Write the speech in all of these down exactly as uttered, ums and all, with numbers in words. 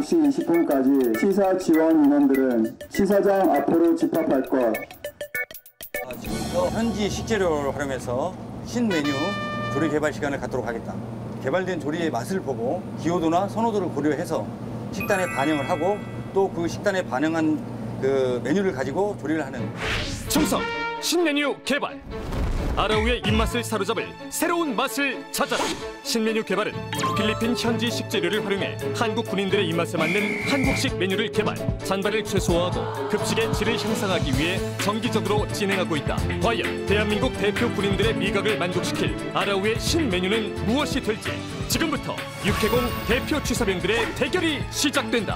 두 시 이십 분까지 시사 지원 인원들은 시사장 앞으로 집합할 것. 지금부터 현지 식재료를 활용해서 신메뉴 조리 개발 시간을 갖도록 하겠다. 개발된 조리의 맛을 보고 기호도나 선호도를 고려해서 식단에 반영을 하고 또 그 식단에 반영한 그 메뉴를 가지고 조리를 하는. 충성 신메뉴 개발. 아라우의 입맛을 사로잡을 새로운 맛을 찾아라. 신메뉴 개발은 필리핀 현지 식재료를 활용해 한국 군인들의 입맛에 맞는 한국식 메뉴를 개발, 잔발을 최소화하고 급식의 질을 향상하기 위해 정기적으로 진행하고 있다. 과연 대한민국 대표 군인들의 미각을 만족시킬 아라우의 신메뉴는 무엇이 될지 지금부터 육해공 대표 취사병들의 대결이 시작된다.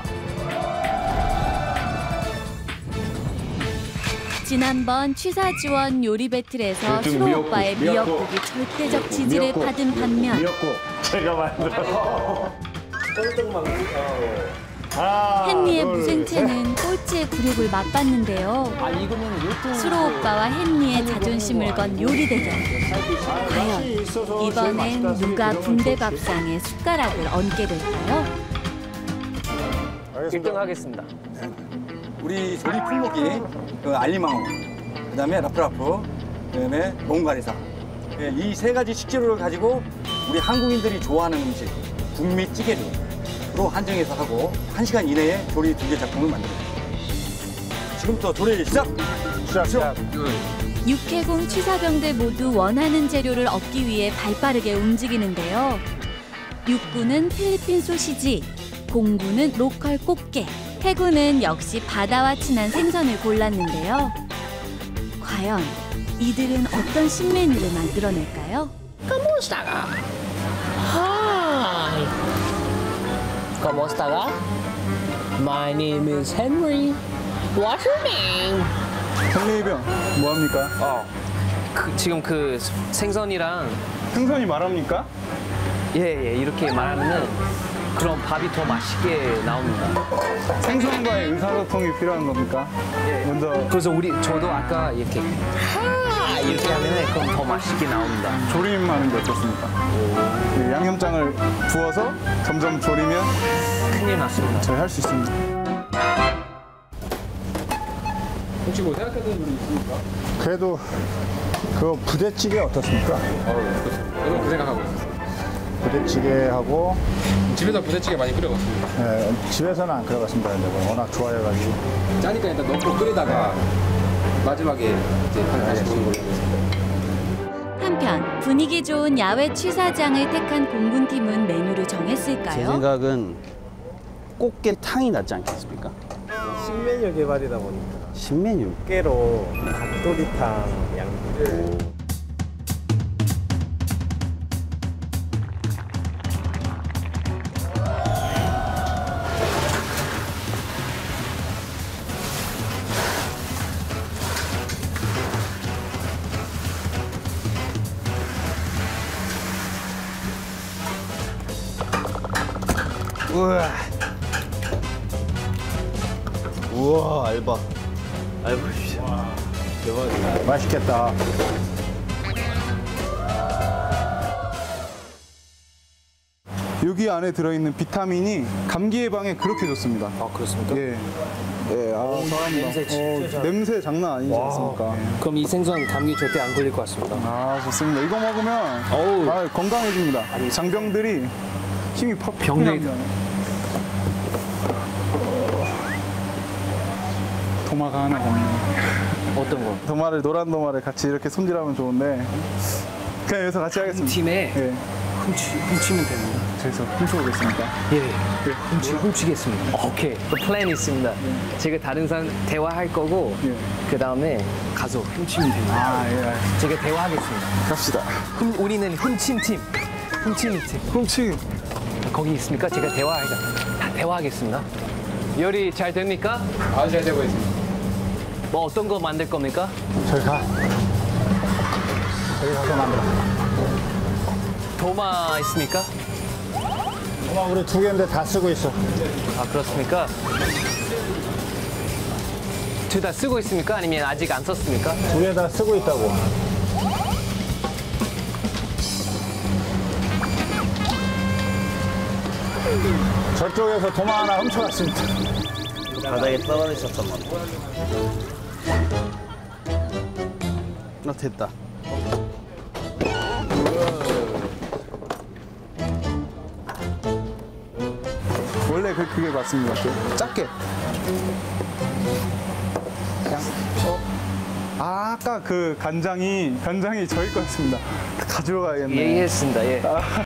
지난번 취사 지원 요리 배틀에서 수로 오빠의 미역국이 절대적 지지를 미역국, 받은 반면 미역국 제가 만들어서 헨리의 무생채는 꼴찌의 굴욕을 맛봤는데요. 수로 오빠와 헨리의 자존심을 건 요리 대결. 과연 이번엔 누가 군대 밥상에 숟가락을 얹게 될까요? 일 등 하겠습니다. 우리 조리 품목이 그 알리망어, 그다음에 라프라프, 그다음에 몽가리사. 이 세 가지 식재료를 가지고 우리 한국인들이 좋아하는 음식, 국미 찌개류로 한정해서 하고 한 시간 이내에 조리 두 개 작품을 만듭니다. 지금부터 조리 시작! 시작, 시작. 육해공 취사병들 모두 원하는 재료를 얻기 위해 발빠르게 움직이는데요. 육군은 필리핀 소시지, 공군은 로컬 꽃게, 해군은 역시 바다와 친한 생선을 골랐는데요. 과연 이들은 어떤 신메뉴를 만들어낼까요? Kamusta? Hi. Kamusta? My name is Henry. What's your name? henry병 뭐합니까? 어, 그, 지금 그 생선이랑 생선이 말합니까? 예, 예, 이렇게 말하면은 그럼 밥이 더 맛있게 나옵니다. 생선과의 의사소통이 필요한 겁니까? 예. 먼저 그래서 우리 저도 아까 이렇게 하 이렇게 하면은 그럼 더 맛있게 나옵니다. 조림하는 게 어떻습니까? 그 양념장을 부어서 점점 조리면 큰일 났습니다. 저희 할 수 있습니다. 혹시 뭐 생각하는 분이 있습니까? 그래도 그 부대찌개 어떻습니까? 어, 그렇습니다. 저도 그 생각하고 있었어요. 부대찌개하고 집에서 부대찌개 많이 끓여봤습니다. 예, 집에서는 안 끓여봤습니다. 근데 워낙 좋아해가지고. 짜니까 일단 넣고 끓이다가 마지막에 이제 다시 먹는 걸로 하겠습니다. 한편 분위기 좋은 야외 취사장을 택한 공군팀은 메뉴를 정했을까요? 제 생각은 꽃게탕이 낫지 않겠습니까? 신메뉴 개발이다 보니까 신메뉴. 깨로 닭도리탕 양. 우와. 우와, 알바. 알바 주시죠. 대박이다. 맛있겠다. 여기 안에 들어있는 비타민이 감기 예방에 그렇게 좋습니다. 아, 그렇습니까? 예. 예, 아, 사람이다. 냄새 진짜 어, 냄새 장난 아니지 와. 않습니까? 그럼 이 생선 감기 절대 안 걸릴 것 같습니다. 아, 좋습니다. 이거 먹으면 어우. 아, 건강해집니다. 장병들이 힘이 팍 병들이 납니다. 도마가 하나 없네. 어떤 거? 도마를, 노란 도마를 같이 이렇게 손질하면 좋은데 그냥 여기서 같이 하겠습니다. 팀에 예, 훔치, 훔치면 됩니다. 저기서 훔쳐오겠습니다. 예, 훔치, 훔치겠습니다. 오케이, 그 플랜이 있습니다. 제가 다른 사람 대화할 거고 예. 그 다음에 가서 훔치면 됩니다. 아, 예, 제가 대화하겠습니다. 갑시다. 훔, 우리는 훔친 팀, 훔치는 팀. 훔치. 거기 있습니까? 제가 대화하자. 대화하겠습니다. 요리 잘 됩니까? 아주 잘 되고 있습니다. 뭐 어떤 거 만들 겁니까? 저기 가. 저기 가서 만들어. 도마 있습니까? 도마 우리 두 개인데 다 쓰고 있어. 아, 그렇습니까? 둘 다 쓰고 있습니까? 아니면 아직 안 썼습니까? 두 개 다 쓰고 있다고. 저쪽에서 도마 하나 훔쳐갔습니다. 바닥에 떨어져 있었던 것 같아. 어, 됐다. 원래 그, 그게 맞습니다. 그 작게. 그냥, 어. 아, 아까 그 간장이, 간장이 저희 거였습니다. 가져가야겠네. 얘기했습니다. 예.